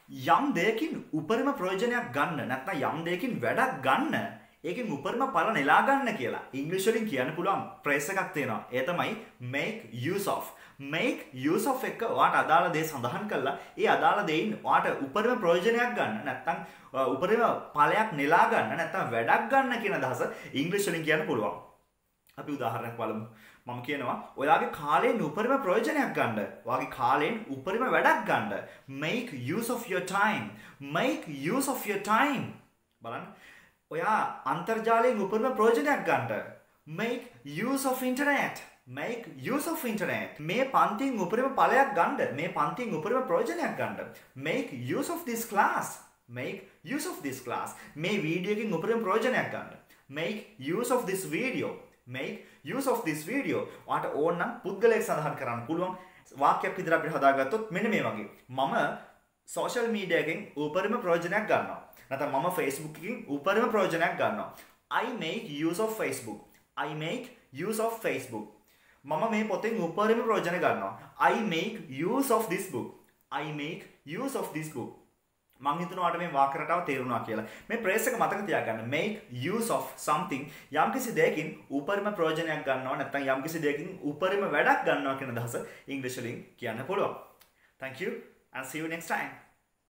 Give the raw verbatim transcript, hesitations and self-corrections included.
යම් දෙයකින් උපරිම ප්‍රයෝජනයක් ගන්න නැත්නම් යම් දෙයකින් වැඩක් ගන්න ඒකෙන් උපරිම ඵල නෙලා ගන්න කියලා ඉංග්‍රීසි වලින් කියන්න පුළුවන් ෆ්‍රේස් එකක් තියෙනවා. ඒ තමයි make use of. make use of එක ඔයාට අදාළ දේ සඳහන් කළා. ඒ අදාළ දෙයින් ඔයාට උපරිම ප්‍රයෝජනයක් ගන්න නැත්නම් උපරිම ඵලයක් නෙලා ගන්න නැත්නම් වැඩක් ගන්න කියන අදහස ඉංග්‍රීසි වලින් කියන්න පුළුවන්. අපි උදාහරණයක් බලමු. මම කියනවා ඔයාගේ කාලයෙන් උපරිම ප්‍රයෝජනයක් ගන්න. ඔයාගේ කාලයෙන් උපරිම වැඩක් ගන්න. make use of your time. make use of your time. බලන්න. ඔයා අන්තර්ජාලයෙන් උපරිම ප්‍රයෝජනයක් ගන්න. make use of internet. make use of internet. මේ පන්තියෙන් උපරිම ඵලයක් ගන්න. මේ පන්තියෙන් උපරිම ප්‍රයෝජනයක් ගන්න. make use of this class. make use of this class. මේ වීඩියෝ එකකින් උපරිම ප්‍රයෝජනයක් ගන්න. make use of this video. make use of this video. ඔයාට ඕන නම් පුද්ගලයෙක් සඳහන් කරන්න පුළුවන් වාක්‍යයක් විදිහට අපිට හදාගත්තොත් මෙන්න මේ වගේ. මම social media එකෙන් උපරිම ප්‍රයෝජනයක් ගන්නවා. නැත්නම් මම Facebook එකෙන් උපරිම ප්‍රයෝජනයක් ගන්නවා. I make use of Facebook. I make use of Facebook. මම මේ පොතෙන් උපරිම ප්‍රයෝජන ගන්නවා. I make use of this book. I make use of this book. මං හිතනවා ඔයාලට මේ වාක්‍ය රටාව තේරුණා කියලා. මේ ප්‍රේස් එක මතක තියාගන්න. make use of something යම්කිසි දෙයකින් උපරිම ප්‍රයෝජනයක් ගන්නවා නැත්නම් යම්කිසි දෙයකින් උපරිම වැඩක් ගන්නවා කියන අදහස ඉංග්‍රීසි වලින් කියන්න පුළුවන්. Thank you and see you next time.